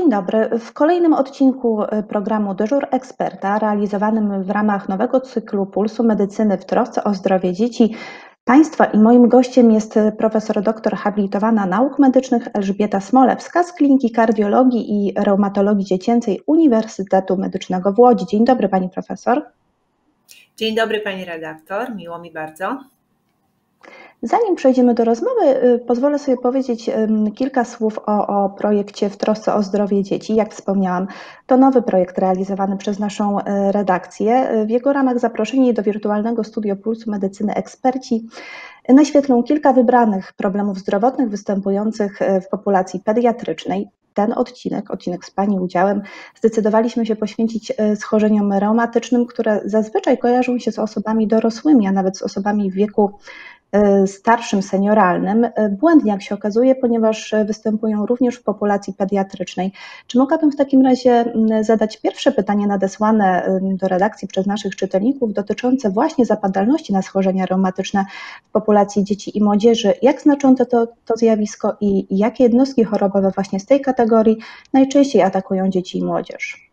Dzień dobry. W kolejnym odcinku programu Dyżur Eksperta, realizowanym w ramach nowego cyklu Pulsu Medycyny w trosce o zdrowie dzieci państwa, i moim gościem jest profesor doktor habilitowana nauk medycznych Elżbieta Smolewska z Kliniki Kardiologii i Reumatologii Dziecięcej Uniwersytetu Medycznego w Łodzi. Dzień dobry, pani profesor. Dzień dobry, pani redaktor, miło mi bardzo. Zanim przejdziemy do rozmowy, pozwolę sobie powiedzieć kilka słów o projekcie w trosce o zdrowie dzieci. Jak wspomniałam, to nowy projekt realizowany przez naszą redakcję. W jego ramach zaproszeni do wirtualnego studio Pulsu Medycyny eksperci naświetlą kilka wybranych problemów zdrowotnych występujących w populacji pediatrycznej. Ten odcinek z pani udziałem zdecydowaliśmy się poświęcić schorzeniom reumatycznym, które zazwyczaj kojarzą się z osobami dorosłymi, a nawet z osobami w wieku starszym, senioralnym. Błędnie, jak się okazuje, ponieważ występują również w populacji pediatrycznej. Czy mogłabym w takim razie zadać pierwsze pytanie nadesłane do redakcji przez naszych czytelników dotyczące właśnie zapadalności na schorzenia reumatyczne w populacji dzieci i młodzieży? Jak znaczące to zjawisko i jakie jednostki chorobowe właśnie z tej kategorii najczęściej atakują dzieci i młodzież?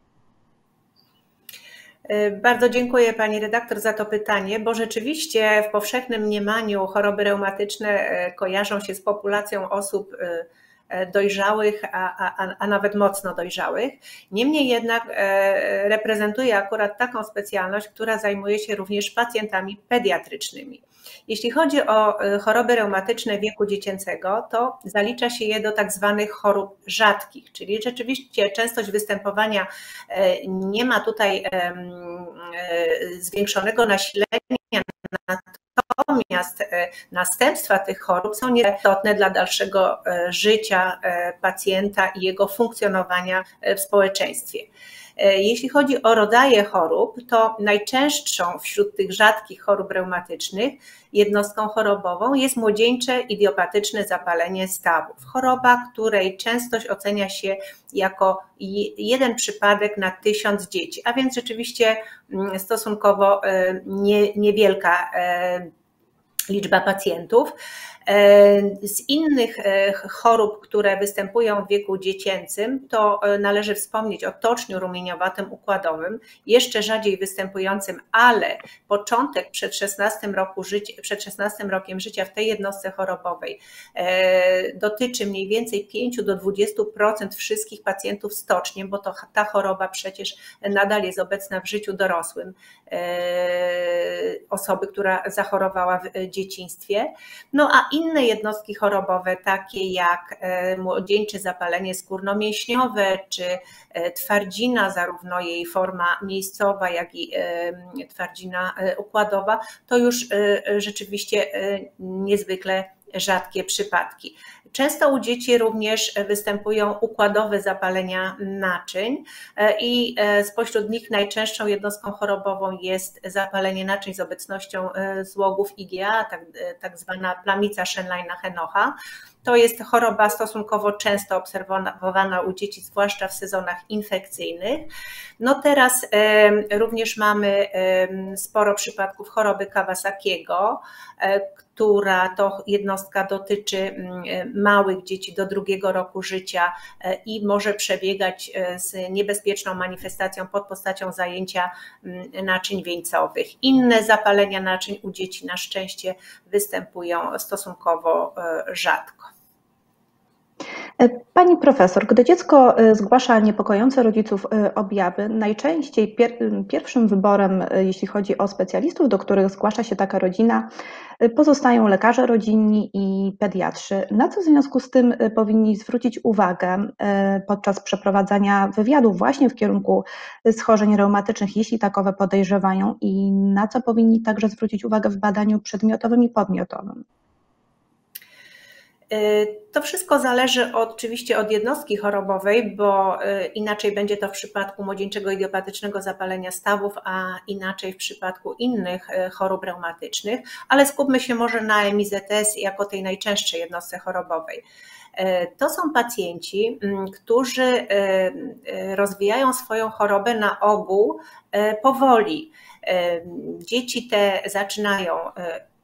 Bardzo dziękuję pani redaktor za to pytanie, bo rzeczywiście w powszechnym mniemaniu choroby reumatyczne kojarzą się z populacją osób dojrzałych, a nawet mocno dojrzałych. Niemniej jednak reprezentuje akurat taką specjalność, która zajmuje się również pacjentami pediatrycznymi. Jeśli chodzi o choroby reumatyczne wieku dziecięcego, to zalicza się je do tak zwanych chorób rzadkich, czyli rzeczywiście częstość występowania nie ma tutaj zwiększonego nasilenia, natomiast następstwa tych chorób są nieistotne dla dalszego życia pacjenta i jego funkcjonowania w społeczeństwie. Jeśli chodzi o rodzaje chorób, to najczęstszą wśród tych rzadkich chorób reumatycznych jednostką chorobową jest młodzieńcze idiopatyczne zapalenie stawów. Choroba, której częstość ocenia się jako 1 przypadek na 1000 dzieci, a więc rzeczywiście stosunkowo niewielka liczba pacjentów. Z innych chorób, które występują w wieku dziecięcym, to należy wspomnieć o toczniu rumieniowatym układowym, jeszcze rzadziej występującym, ale początek przed 16 rokiem życia w tej jednostce chorobowej dotyczy mniej więcej 5 do 20% wszystkich pacjentów z toczniem, bo ta choroba przecież nadal jest obecna w życiu dorosłym osoby, która zachorowała w dzieciństwie. No a inne jednostki chorobowe, takie jak młodzieńcze zapalenie skórno-mięśniowe czy twardzina, zarówno jej forma miejscowa, jak i twardzina układowa, to już rzeczywiście niezwykle rzadkie przypadki. Często u dzieci również występują układowe zapalenia naczyń i spośród nich najczęstszą jednostką chorobową jest zapalenie naczyń z obecnością złogów IgA, tak zwana plamica Schenleina-Henocha. To jest choroba stosunkowo często obserwowana u dzieci, zwłaszcza w sezonach infekcyjnych. No teraz również mamy sporo przypadków choroby Kawasakiego, która to jednostka dotyczy małych dzieci do 2 roku życia i może przebiegać z niebezpieczną manifestacją pod postacią zajęcia naczyń wieńcowych. Inne zapalenia naczyń u dzieci na szczęście występują stosunkowo rzadko. Pani profesor, gdy dziecko zgłasza niepokojące rodziców objawy, najczęściej pierwszym wyborem, jeśli chodzi o specjalistów, do których zgłasza się taka rodzina, pozostają lekarze rodzinni i pediatrzy. Na co w związku z tym powinni zwrócić uwagę podczas przeprowadzania wywiadów właśnie w kierunku schorzeń reumatycznych, jeśli takowe podejrzewają, i na co powinni także zwrócić uwagę w badaniu przedmiotowym i podmiotowym? To wszystko zależy oczywiście od jednostki chorobowej, bo inaczej będzie to w przypadku młodzieńczego idiopatycznego zapalenia stawów, a inaczej w przypadku innych chorób reumatycznych, ale skupmy się może na MIZS jako tej najczęstszej jednostce chorobowej. To są pacjenci, którzy rozwijają swoją chorobę na ogół powoli. Dzieci te zaczynają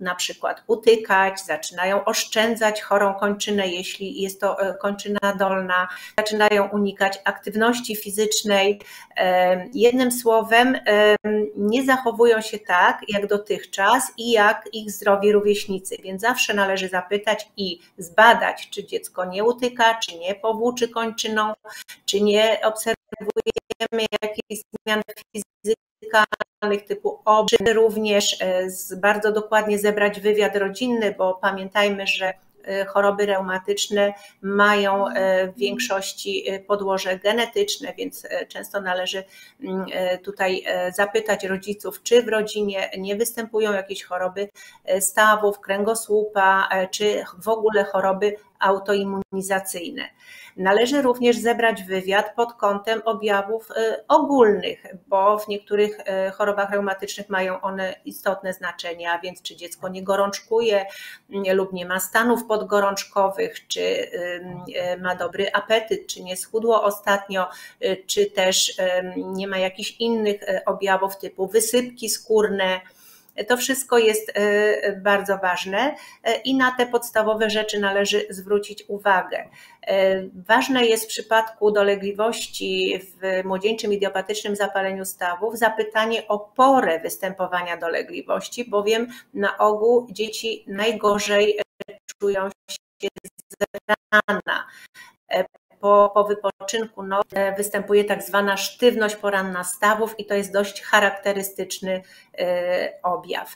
na przykład utykać, zaczynają oszczędzać chorą kończynę, jeśli jest to kończyna dolna, zaczynają unikać aktywności fizycznej. Jednym słowem, nie zachowują się tak jak dotychczas i jak ich zdrowi rówieśnicy, więc zawsze należy zapytać i zbadać, czy dziecko nie utyka, czy nie powłóczy kończyną, czy nie obserwujemy jakichś zmian fizykalnych typu obrzyd, również bardzo dokładnie zebrać wywiad rodzinny, bo pamiętajmy, że choroby reumatyczne mają w większości podłoże genetyczne, więc często należy tutaj zapytać rodziców, czy w rodzinie nie występują jakieś choroby stawów, kręgosłupa, czy w ogóle choroby autoimmunizacyjne. Należy również zebrać wywiad pod kątem objawów ogólnych, bo w niektórych chorobach reumatycznych mają one istotne znaczenie, a więc czy dziecko nie gorączkuje lub nie ma stanów podgorączkowych, czy ma dobry apetyt, czy nie schudło ostatnio, czy też nie ma jakichś innych objawów typu wysypki skórne. To wszystko jest bardzo ważne i na te podstawowe rzeczy należy zwrócić uwagę. Ważne jest w przypadku dolegliwości w młodzieńczym idiopatycznym zapaleniu stawów zapytanie o porę występowania dolegliwości, bowiem na ogół dzieci najgorzej czują się z rana. Po wypoczynku występuje tak zwana sztywność poranna stawów i to jest dość charakterystyczny objaw.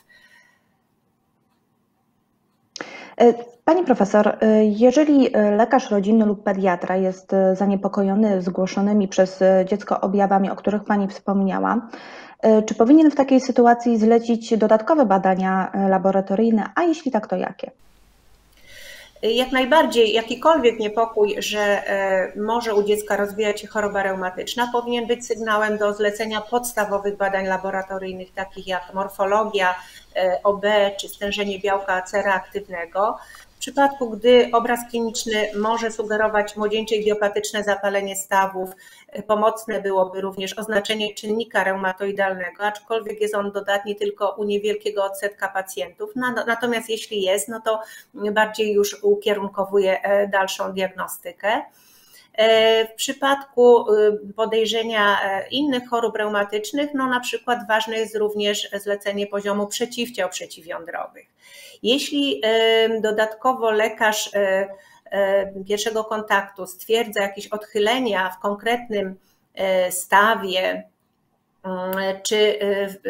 Pani profesor, jeżeli lekarz rodzinny lub pediatra jest zaniepokojony zgłoszonymi przez dziecko objawami, o których Pani wspomniała, czy powinien w takiej sytuacji zlecić dodatkowe badania laboratoryjne, a jeśli tak, to jakie? Jak najbardziej jakikolwiek niepokój, że może u dziecka rozwijać się choroba reumatyczna, powinien być sygnałem do zlecenia podstawowych badań laboratoryjnych, takich jak morfologia, OB czy stężenie białka C reaktywnego. W przypadku, gdy obraz kliniczny może sugerować młodzieńcze idiopatyczne zapalenie stawów, pomocne byłoby również oznaczenie czynnika reumatoidalnego, aczkolwiek jest on dodatni tylko u niewielkiego odsetka pacjentów. Natomiast jeśli jest, no to bardziej już ukierunkowuje dalszą diagnostykę. W przypadku podejrzenia innych chorób reumatycznych, no na przykład ważne jest również zlecenie poziomu przeciwciał przeciwjądrowych. Jeśli dodatkowo lekarz pierwszego kontaktu stwierdza jakieś odchylenia w konkretnym stawie czy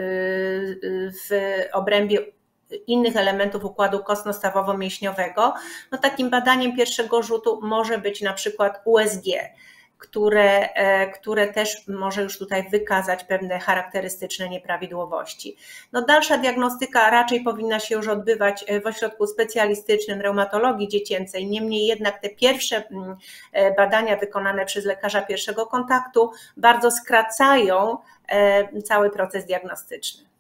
w obrębie innych elementów układu kostno-stawowo-mięśniowego, no takim badaniem pierwszego rzutu może być na przykład USG, które też może już tutaj wykazać pewne charakterystyczne nieprawidłowości. No dalsza diagnostyka raczej powinna się już odbywać w ośrodku specjalistycznym reumatologii dziecięcej, niemniej jednak te pierwsze badania wykonane przez lekarza pierwszego kontaktu bardzo skracają cały proces diagnostyczny.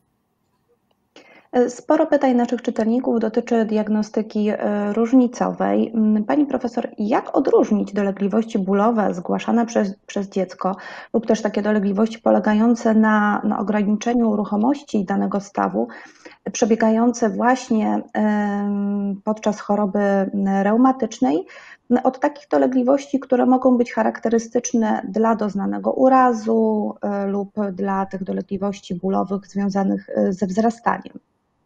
Sporo pytań naszych czytelników dotyczy diagnostyki różnicowej. Pani profesor, jak odróżnić dolegliwości bólowe zgłaszane przez dziecko lub też takie dolegliwości polegające na ograniczeniu ruchomości danego stawu, przebiegające właśnie podczas choroby reumatycznej, od takich dolegliwości, które mogą być charakterystyczne dla doznanego urazu lub dla tych dolegliwości bólowych związanych ze wzrastaniem?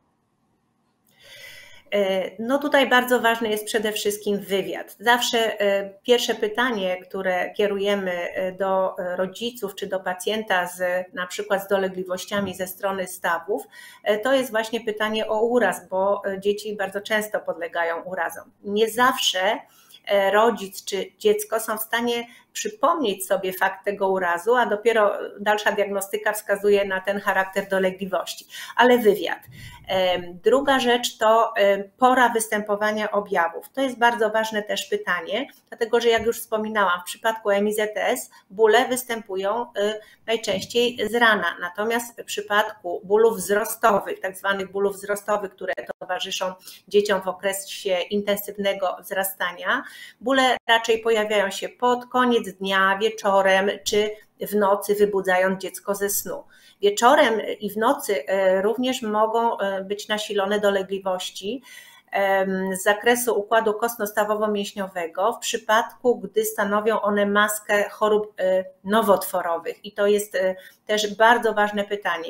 No tutaj bardzo ważny jest przede wszystkim wywiad. Zawsze pierwsze pytanie, które kierujemy do rodziców czy do pacjenta na przykład z dolegliwościami ze strony stawów, to jest właśnie pytanie o uraz, bo dzieci bardzo często podlegają urazom. Nie zawsze rodzic czy dziecko są w stanie przypomnieć sobie fakt tego urazu, a dopiero dalsza diagnostyka wskazuje na ten charakter dolegliwości. Ale wywiad. Druga rzecz to pora występowania objawów. To jest bardzo ważne też pytanie, dlatego że jak już wspominałam, w przypadku MIZS bóle występują najczęściej z rana, natomiast w przypadku bólów wzrostowych, tak zwanych bólów wzrostowych, które towarzyszą dzieciom w okresie intensywnego wzrastania, bóle raczej pojawiają się pod koniec koniec dnia, wieczorem czy w nocy, wybudzając dziecko ze snu. Wieczorem i w nocy również mogą być nasilone dolegliwości z zakresu układu kostno-stawowo-mięśniowego w przypadku, gdy stanowią one maskę chorób nowotworowych. I to jest też bardzo ważne pytanie,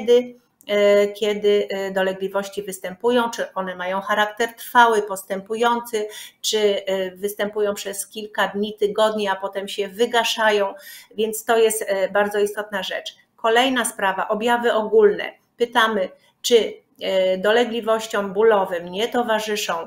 kiedy dolegliwości występują, czy one mają charakter trwały, postępujący, czy występują przez kilka dni, tygodni, a potem się wygaszają, więc to jest bardzo istotna rzecz. Kolejna sprawa, objawy ogólne. Pytamy, czy dolegliwościom bólowym nie towarzyszą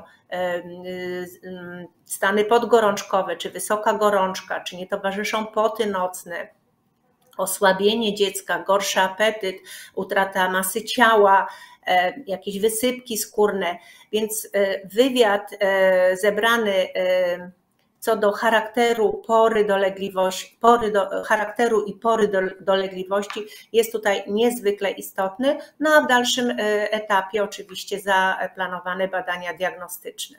stany podgorączkowe, czy wysoka gorączka, czy nie towarzyszą poty nocne, osłabienie dziecka, gorszy apetyt, utrata masy ciała, jakieś wysypki skórne, więc wywiad zebrany co do charakteru charakteru i pory dolegliwości jest tutaj niezwykle istotny, no a w dalszym etapie oczywiście zaplanowane badania diagnostyczne.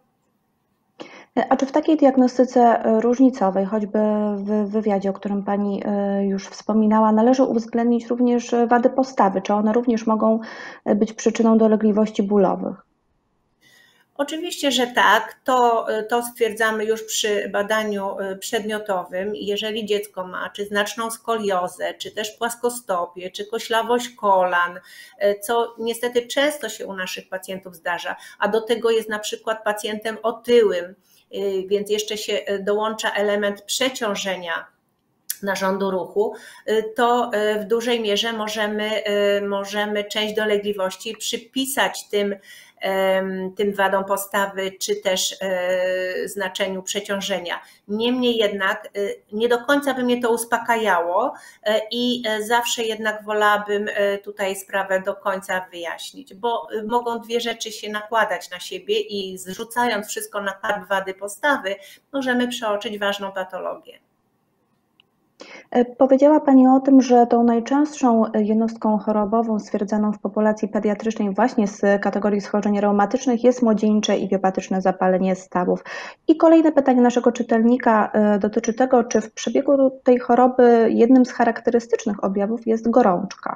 A czy w takiej diagnostyce różnicowej, choćby w wywiadzie, o którym Pani już wspominała, należy uwzględnić również wady postawy? Czy one również mogą być przyczyną dolegliwości bólowych? Oczywiście, że tak. To stwierdzamy już przy badaniu przedmiotowym. Jeżeli dziecko ma czy znaczną skoliozę, czy też płaskostopię, czy koślawość kolan, co niestety często się u naszych pacjentów zdarza, a do tego jest na przykład pacjentem otyłym, więc jeszcze się dołącza element przeciążenia narządu ruchu, to w dużej mierze możemy część dolegliwości przypisać tym wadom postawy, czy też znaczeniu przeciążenia. Niemniej jednak nie do końca by mnie to uspokajało i zawsze jednak wolałabym tutaj sprawę do końca wyjaśnić, bo mogą dwie rzeczy się nakładać na siebie i zrzucając wszystko na karb wady postawy, możemy przeoczyć ważną patologię. Powiedziała Pani o tym, że tą najczęstszą jednostką chorobową stwierdzaną w populacji pediatrycznej właśnie z kategorii schorzeń reumatycznych jest młodzieńcze idiopatyczne zapalenie stawów. I kolejne pytanie naszego czytelnika dotyczy tego, czy w przebiegu tej choroby jednym z charakterystycznych objawów jest gorączka.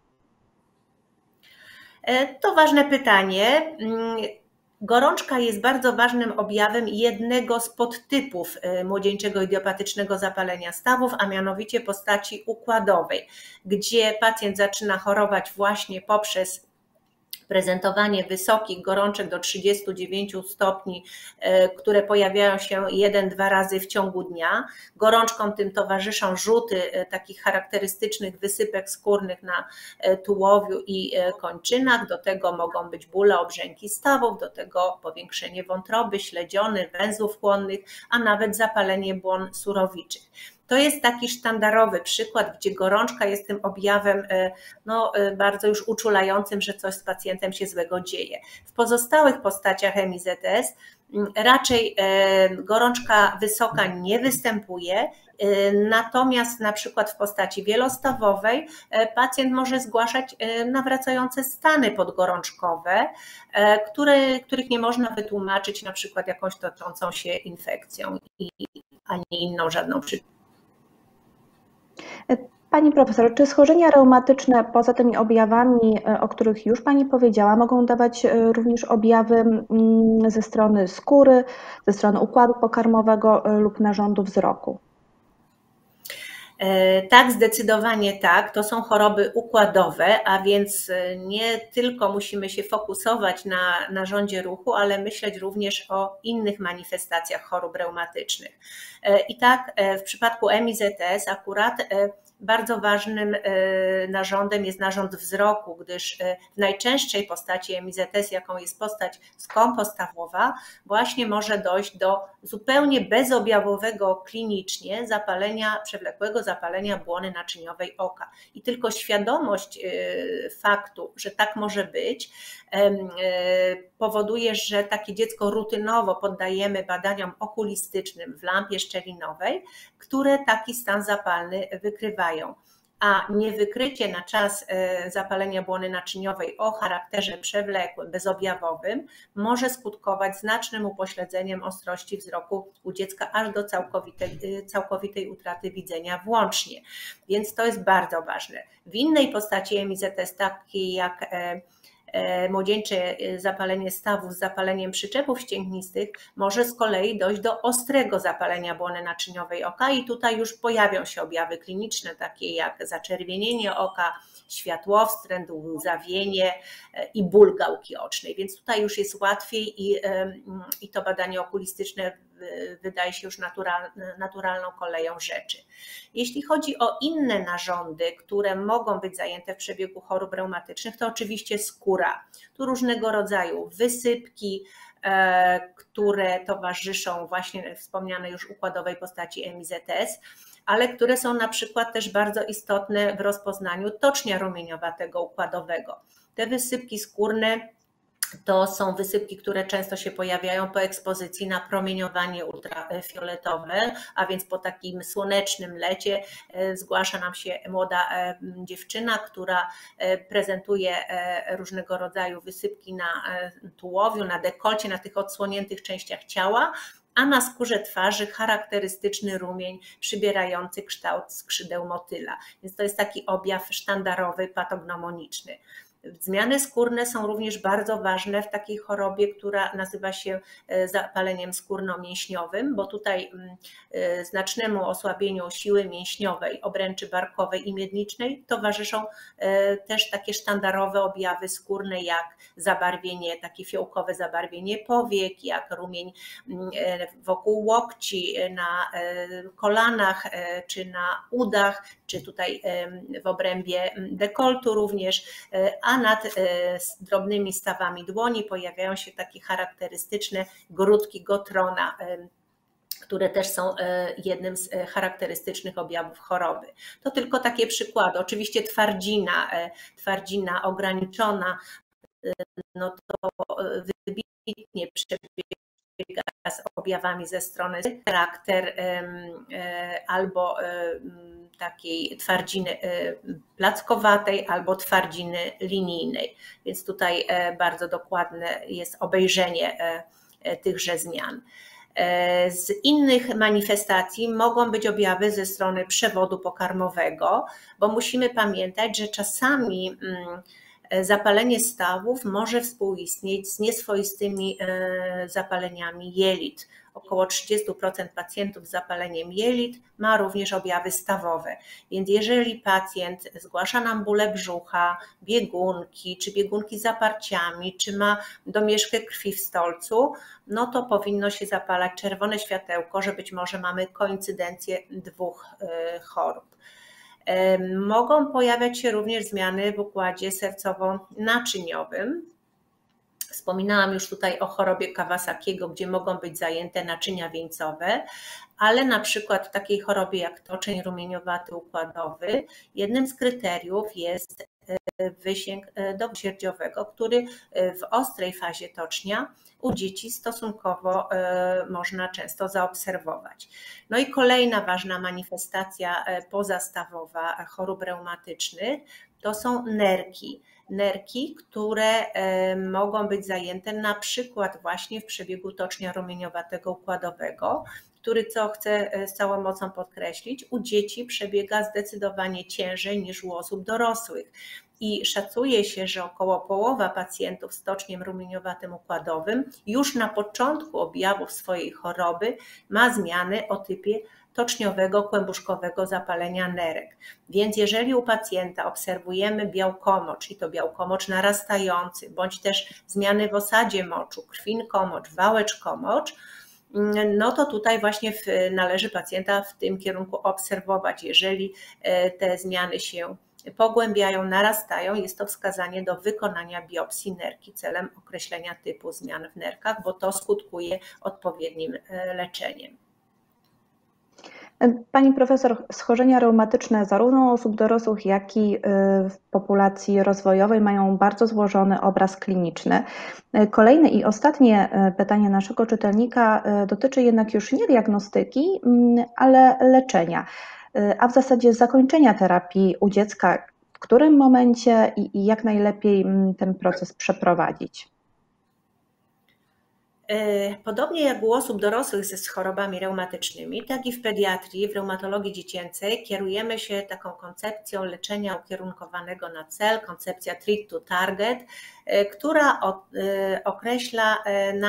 To ważne pytanie. Gorączka jest bardzo ważnym objawem jednego z podtypów młodzieńczego idiopatycznego zapalenia stawów, a mianowicie postaci układowej, gdzie pacjent zaczyna chorować właśnie poprzez prezentowanie wysokich gorączek do 39 stopni, które pojawiają się 1-2 razy w ciągu dnia. Gorączkom tym towarzyszą rzuty takich charakterystycznych wysypek skórnych na tułowiu i kończynach. Do tego mogą być bóle, obrzęki stawów, do tego powiększenie wątroby, śledziony, węzłów chłonnych, a nawet zapalenie błon surowiczych. To jest taki sztandarowy przykład, gdzie gorączka jest tym objawem bardzo już uczulającym, że coś z pacjentem się złego dzieje. W pozostałych postaciach MIZS raczej gorączka wysoka nie występuje, natomiast na przykład w postaci wielostawowej pacjent może zgłaszać nawracające stany podgorączkowe, których nie można wytłumaczyć na przykład jakąś toczącą się infekcją ani inną żadną przyczyną. Pani profesor, czy schorzenia reumatyczne poza tymi objawami, o których już Pani powiedziała, mogą dawać również objawy ze strony skóry, ze strony układu pokarmowego lub narządu wzroku? Tak, zdecydowanie tak. To są choroby układowe, a więc nie tylko musimy się fokusować na narządzie ruchu, ale myśleć również o innych manifestacjach chorób reumatycznych. I tak w przypadku MIZS akurat bardzo ważnym narządem jest narząd wzroku, gdyż w najczęstszej postaci MIZS, jaką jest postać skąpostawowa, właśnie może dojść do zupełnie bezobjawowego klinicznie przewlekłego zapalenia błony naczyniowej oka. I tylko świadomość faktu, że tak może być, powoduje, że takie dziecko rutynowo poddajemy badaniom okulistycznym w lampie szczelinowej, które taki stan zapalny wykrywają. a niewykrycie na czas zapalenia błony naczyniowej o charakterze przewlekłym, bezobjawowym może skutkować znacznym upośledzeniem ostrości wzroku u dziecka aż do całkowitej utraty widzenia włącznie. Więc to jest bardzo ważne. W innej postaci MIZS, takiej jak młodzieńcze zapalenie stawów z zapaleniem przyczepów ścięgnistych, może z kolei dojść do ostrego zapalenia błony naczyniowej oka i tutaj już pojawią się objawy kliniczne takie jak zaczerwienienie oka, światłowstręt, łzawienie i ból gałki ocznej, więc tutaj już jest łatwiej i to badanie okulistyczne wydaje się już naturalną koleją rzeczy. Jeśli chodzi o inne narządy, które mogą być zajęte w przebiegu chorób reumatycznych, to oczywiście skóra. Tu różnego rodzaju wysypki, które towarzyszą właśnie wspomnianej już układowej postaci MIZS, ale które są na przykład też bardzo istotne w rozpoznaniu tocznia rumieniowatego układowego. Te wysypki skórne to są wysypki, które często się pojawiają po ekspozycji na promieniowanie ultrafioletowe, a więc po takim słonecznym lecie zgłasza nam się młoda dziewczyna, która prezentuje różnego rodzaju wysypki na tułowiu, na dekolcie, na tych odsłoniętych częściach ciała, a na skórze twarzy charakterystyczny rumień przybierający kształt skrzydeł motyla. Więc to jest taki objaw sztandarowy, patognomoniczny. Zmiany skórne są również bardzo ważne w takiej chorobie, która nazywa się zapaleniem skórno-mięśniowym, bo tutaj znacznemu osłabieniu siły mięśniowej, obręczy barkowej i miedniczej towarzyszą też takie sztandarowe objawy skórne jak zabarwienie, takie fiołkowe zabarwienie powiek, jak rumień wokół łokci, na kolanach czy na udach, czy tutaj w obrębie dekoltu również, a nad drobnymi stawami dłoni pojawiają się takie charakterystyczne grudki Gottrona, które też są jednym z charakterystycznych objawów choroby. To tylko takie przykłady. Oczywiście twardzina ograniczona, no to wybitnie przebiega z objawami ze strony charakter albo takiej twardziny plackowatej albo twardziny linijnej. Więc tutaj bardzo dokładne jest obejrzenie tychże zmian. Z innych manifestacji mogą być objawy ze strony przewodu pokarmowego, bo musimy pamiętać, że czasami zapalenie stawów może współistnieć z nieswoistymi zapaleniami jelit. Około 30% pacjentów z zapaleniem jelit ma również objawy stawowe. Więc jeżeli pacjent zgłasza nam bóle brzucha, biegunki, czy biegunki z zaparciami, czy ma domieszkę krwi w stolcu, no to powinno się zapalać czerwone światełko, że być może mamy koincydencję dwóch chorób. Mogą pojawiać się również zmiany w układzie sercowo-naczyniowym. Wspominałam już tutaj o chorobie Kawasakiego, gdzie mogą być zajęte naczynia wieńcowe, ale na przykład w takiej chorobie jak toczeń rumieniowaty układowy, jednym z kryteriów jest wysięg dowsierdziowego, który w ostrej fazie tocznia u dzieci stosunkowo można często zaobserwować. No i kolejna ważna manifestacja pozastawowa chorób reumatycznych to są nerki. Nerki, które mogą być zajęte na przykład właśnie w przebiegu tocznia rumieniowatego układowego, który, co chcę z całą mocą podkreślić, u dzieci przebiega zdecydowanie ciężej niż u osób dorosłych. I szacuje się, że około połowa pacjentów z toczniem rumieniowatym układowym już na początku objawów swojej choroby ma zmiany o typie toczniowego kłębuszkowego zapalenia nerek. Więc jeżeli u pacjenta obserwujemy białkomocz i to białkomocz narastający, bądź też zmiany w osadzie moczu, krwinkomocz, wałeczkomocz, no to tutaj właśnie należy pacjenta w tym kierunku obserwować. Jeżeli te zmiany się pogłębiają, narastają, jest to wskazanie do wykonania biopsji nerki celem określenia typu zmian w nerkach, bo to skutkuje odpowiednim leczeniem. Pani profesor, schorzenia reumatyczne zarówno u osób dorosłych, jak i w populacji rozwojowej mają bardzo złożony obraz kliniczny. Kolejne i ostatnie pytanie naszego czytelnika dotyczy jednak już nie diagnostyki, ale leczenia. a w zasadzie zakończenia terapii u dziecka, w którym momencie i jak najlepiej ten proces przeprowadzić? Podobnie jak u osób dorosłych z chorobami reumatycznymi, tak i w pediatrii, w reumatologii dziecięcej kierujemy się taką koncepcją leczenia ukierunkowanego na cel, koncepcja treat to target, która określa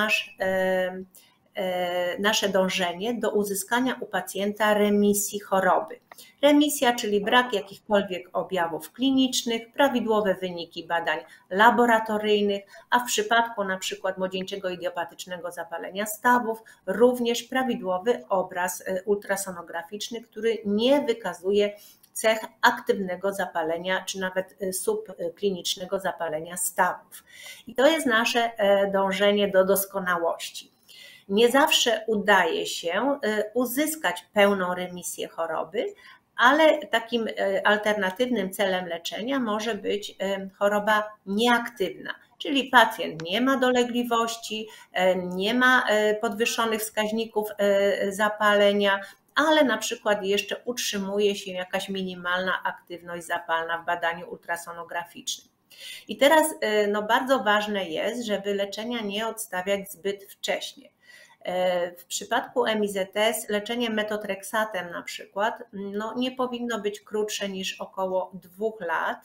nasze dążenie do uzyskania u pacjenta remisji choroby. Remisja, czyli brak jakichkolwiek objawów klinicznych, prawidłowe wyniki badań laboratoryjnych, a w przypadku na przykład młodzieńczego idiopatycznego zapalenia stawów również prawidłowy obraz ultrasonograficzny, który nie wykazuje cech aktywnego zapalenia czy nawet subklinicznego zapalenia stawów. I to jest nasze dążenie do doskonałości. Nie zawsze udaje się uzyskać pełną remisję choroby, ale takim alternatywnym celem leczenia może być choroba nieaktywna, czyli pacjent nie ma dolegliwości, nie ma podwyższonych wskaźników zapalenia, ale na przykład jeszcze utrzymuje się jakaś minimalna aktywność zapalna w badaniu ultrasonograficznym. I teraz bardzo ważne jest, żeby leczenia nie odstawiać zbyt wcześnie. W przypadku MIZS leczenie metotreksatem na przykład nie powinno być krótsze niż około 2 lat,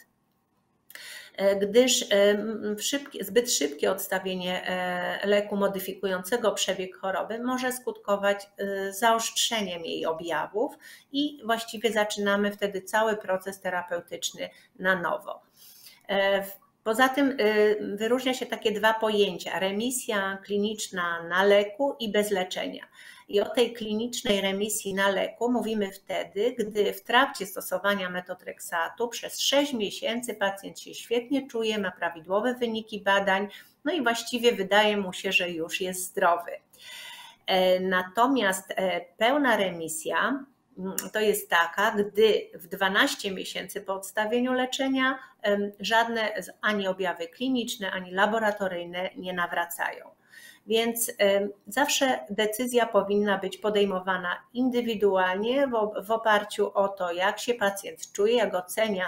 gdyż zbyt szybkie odstawienie leku modyfikującego przebieg choroby może skutkować zaostrzeniem jej objawów i właściwie zaczynamy wtedy cały proces terapeutyczny na nowo. Poza tym wyróżnia się takie 2 pojęcia: remisja kliniczna na leku i bez leczenia. I o tej klinicznej remisji na leku mówimy wtedy, gdy w trakcie stosowania metotreksatu przez 6 miesięcy pacjent się świetnie czuje, ma prawidłowe wyniki badań, i właściwie wydaje mu się, że już jest zdrowy. Natomiast pełna remisja to jest taka, gdy w 12 miesięcy po odstawieniu leczenia żadne ani objawy kliniczne, ani laboratoryjne nie nawracają. Więc zawsze decyzja powinna być podejmowana indywidualnie w oparciu o to, jak się pacjent czuje, jak ocenia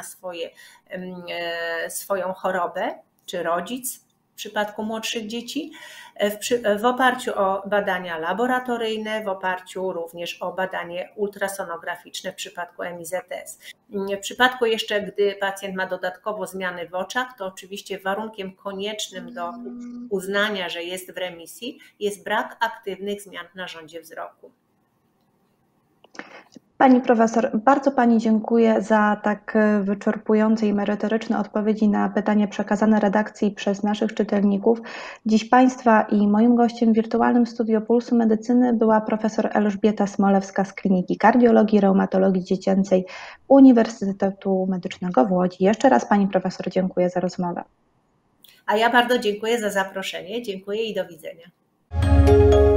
swoją chorobę, czy rodzic w przypadku młodszych dzieci, w oparciu o badania laboratoryjne, w oparciu również o badanie ultrasonograficzne w przypadku MIZS. W przypadku jeszcze, gdy pacjent ma dodatkowo zmiany w oczach, to oczywiście warunkiem koniecznym do uznania, że jest w remisji, jest brak aktywnych zmian w narządzie wzroku. Pani profesor, bardzo Pani dziękuję za tak wyczerpujące i merytoryczne odpowiedzi na pytania przekazane redakcji przez naszych czytelników. Dziś Państwa i moim gościem w wirtualnym studio Pulsu Medycyny była profesor Elżbieta Smolewska z Kliniki Kardiologii i Reumatologii Dziecięcej Uniwersytetu Medycznego w Łodzi. Jeszcze raz Pani profesor dziękuję za rozmowę. A ja bardzo dziękuję za zaproszenie. Dziękuję i do widzenia.